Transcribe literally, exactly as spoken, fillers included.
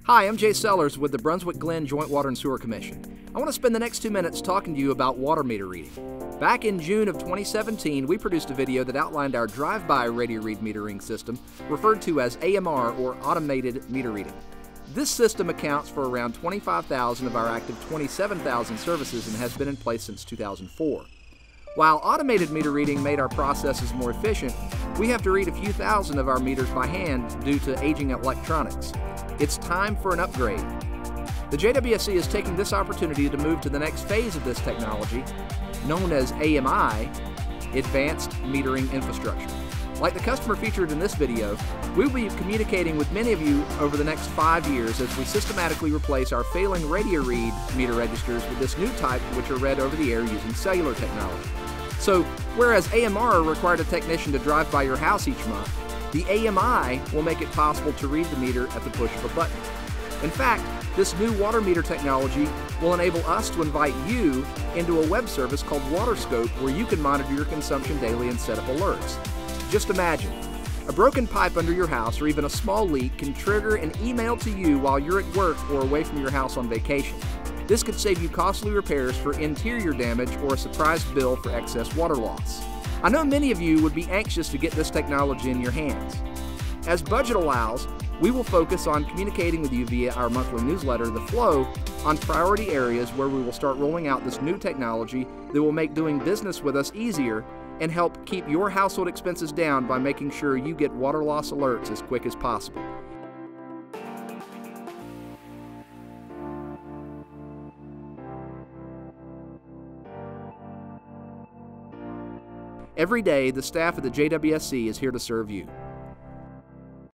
Hi, I'm Jay Sellers with the Brunswick-Glynn Joint Water and Sewer Commission. I want to spend the next two minutes talking to you about water meter reading. Back in June of twenty seventeen, we produced a video that outlined our drive-by radio read metering system, referred to as A M R, or Automated Meter Reading. This system accounts for around twenty-five thousand of our active twenty-seven thousand services and has been in place since two thousand four. While automated meter reading made our processes more efficient, we have to read a few thousand of our meters by hand due to aging electronics. It's time for an upgrade. The J W S C is taking this opportunity to move to the next phase of this technology, known as A M I, Advanced Metering Infrastructure. Like the customer featured in this video, we will be communicating with many of you over the next five years as we systematically replace our failing radio read meter registers with this new type, which are read over the air using cellular technology. So, whereas A M R required a technician to drive by your house each month, the A M I will make it possible to read the meter at the push of a button. In fact, this new water meter technology will enable us to invite you into a web service called WaterScope, where you can monitor your consumption daily and set up alerts. Just imagine, a broken pipe under your house or even a small leak can trigger an email to you while you're at work or away from your house on vacation. This could save you costly repairs for interior damage or a surprise bill for excess water loss. I know many of you would be anxious to get this technology in your hands. As budget allows, we will focus on communicating with you via our monthly newsletter, The Flow, on priority areas where we will start rolling out this new technology that will make doing business with us easier and help keep your household expenses down by making sure you get water loss alerts as quick as possible. Every day, the staff at the J W S C is here to serve you.